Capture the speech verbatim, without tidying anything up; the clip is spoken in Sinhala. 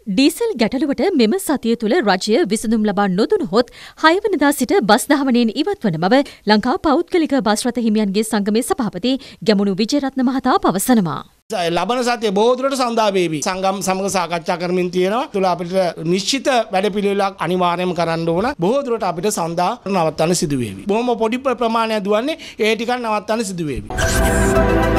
ඩීසල් ගැටලුවට මෙම සතිය තුළ රජය විසඳුම් ලබා නොදුනහොත් හය වෙනිදා සිට බස් දහවනයෙන් ඉවත් වන බව ලංකා පෞද්ගලික බස් රථ හිමියන්ගේ සංගමේ සභාපති ගැමුණු විජේරත්න මහතා පවසනවා. ලබන සතිය බොහෝ දුරට සඳහා වේවි. සංගම් සමග සාකච්ඡා කරමින් තියෙනවා. තුල අපිට නිශ්චිත වැඩපිළිවෙලක් අනිවාර්යයෙන්ම කරන්න ඕන. බොහෝ දුරට අපිට සඳහා නවත්තන්න සිදු වේවි. බොහොම පොඩි ප්‍රමාණයක් දුවන්නේ ඒ ටිකක් නවත්තන්න සිදු වේවි.